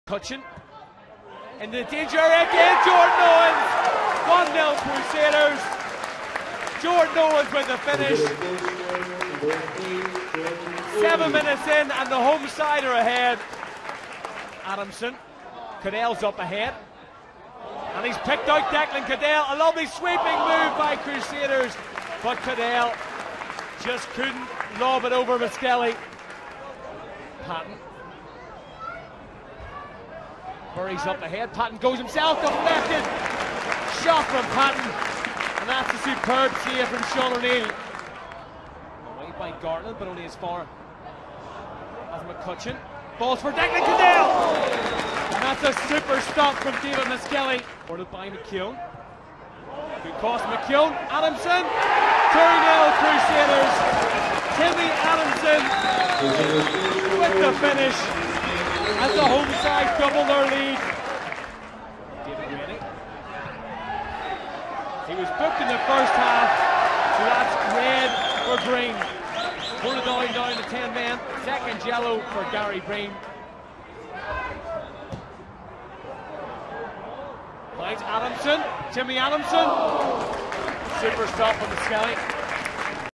Cutchin in the danger area again. Jordan Owens, 1-0 Crusaders. Jordan Owens with the finish. 7 minutes in and the home side are ahead. Adamson, Cadell's up ahead. And he's picked out Declan Cadell. A lovely sweeping move by Crusaders, but Cadell just couldn't lob it over Miskelly. Patton. Murray's up ahead. Patton goes himself, deflected. Shot from Patton. And that's a superb save from Sean O'Neill. Away by Garland, but only as far as McCutcheon. Balls for Declan Cadell. And that's a super stop from David Miskelly. Ordered by McKeown. Good cross, McKeown. Adamson. 2-0 Crusaders. Timmy Adamson with the finish as the home side double their lead. David Rainey. He was booked in the first half, so that's red for Green. Portadown down to 10 men. Second yellow for Gary Breen. Finds Adamson. Timmy Adamson. Super stop on the Skelly.